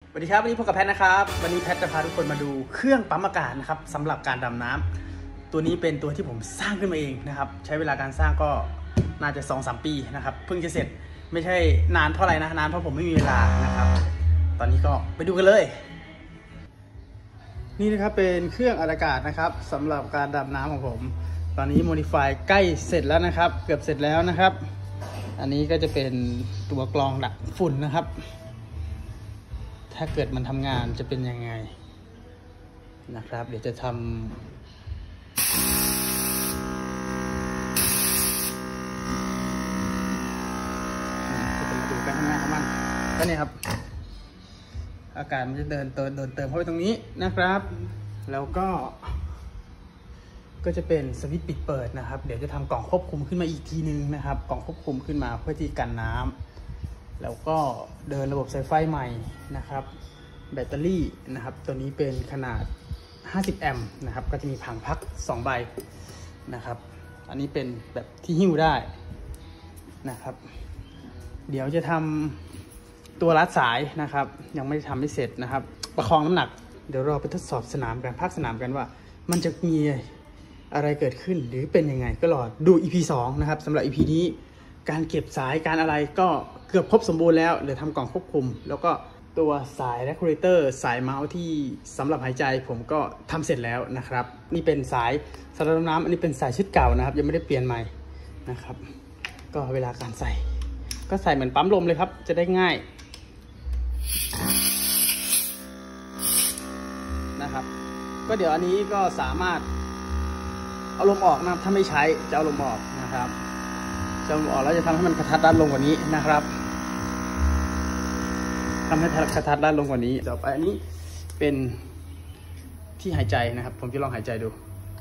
สวัสดีครับวันนี้พบกับแพทนะครับวันนี้แพทจะพาทุกคนมาดูเครื่องปั๊มอากาศนะครับสำหรับการดำน้ำตัวนี้เป็นตัวที่ผมสร้างขึ้นมาเองนะครับใช้เวลาการสร้างก็น่าจะ 2-3 ปีนะครับเพิ่งจะเสร็จไม่ใช่นานเท่าไหร่นะนานเพราะผมไม่มีเวลานะครับตอนนี้ก็ไปดูกันเลยนี่นะครับเป็นเครื่องอัดอากาศนะครับสำหรับการดำน้ำของผมตอนนี้ Modify ใกล้เสร็จแล้วนะครับเกือบเสร็จแล้วนะครับอันนี้ก็จะเป็นตัวกรองดักฝุ่นนะครับถ้าเกิดมันทำงานจะเป็นยังไงนะครับเดี๋ยวจะทำดูการทำงานของมันก็เนี่ยครับอากาศมันจะเดินเติมเข้าไปตรงนี้นะครับแล้วก็จะเป็นสวิตช์ปิดเปิดนะครับเดี๋ยวจะทำกล่องควบคุมขึ้นมาอีกทีนึงนะครับกล่องควบคุมขึ้นมาเพื่อที่กันน้ำแล้วก็เดินระบบสายไฟใหม่นะครับแบตเตอรี่นะครับตัวนี้เป็นขนาด50 แอมป์นะครับก็จะมีผังพัก2ใบนะครับอันนี้เป็นแบบที่หิ้วได้นะครับเดี๋ยวจะทำตัวรัดสายนะครับยังไม่ได้ทำไม่เสร็จนะครับประคองน้ำหนักเดี๋ยวเราไปทดสอบสนามกันภาคสนามกันว่ามันจะมีอะไรเกิดขึ้นหรือเป็นยังไงก็รอดู EP 2นะครับสำหรับ EP นี้การเก็บสายการอะไรก็เกือบครบสมบูรณ์แล้วเหลือทำกล่องควบคุมแล้วก็ตัวสาย regulator สายเมาส์ที่สำหรับหายใจผมก็ทำเสร็จแล้วนะครับนี่เป็นสายสำหรับน้ำอันนี้เป็นสายชุดเก่านะครับยังไม่ได้เปลี่ยนใหม่นะครับก็เวลาการใส่ก็ใส่เหมือนปั๊มลมเลยครับจะได้ง่ายนะครับก็เดี๋ยวอันนี้ก็สามารถเอาลมออกนะถ้าไม่ใช้จะเอาลมออกนะครับจะเอาลมออกแล้วจะทำให้มันกระทัดรัดลงกว่านี้นะครับทำให้กระทัดรัดลงกว่านี้ต่อไปอันนี้เป็นที่หายใจนะครับผมจะลองหายใจดู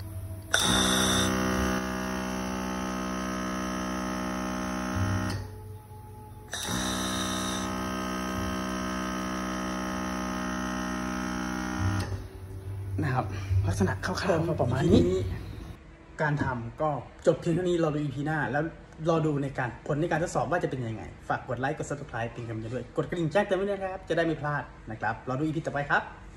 นะครับลักษณะคร่าวๆประมาณนี้การทำก็จบเพียงเท่านี้เราดู EP หน้าแล้วรอดูในการผลในการทดสอบว่าจะเป็นยังไงฝากกดไลค์กด Subscribe เป็นกำลังใจด้วยกดกระดิ่งแจ้งเตือนไว้ด้วยนะครับจะได้ไม่พลาดนะครับรอดู EP ต่อไปครับ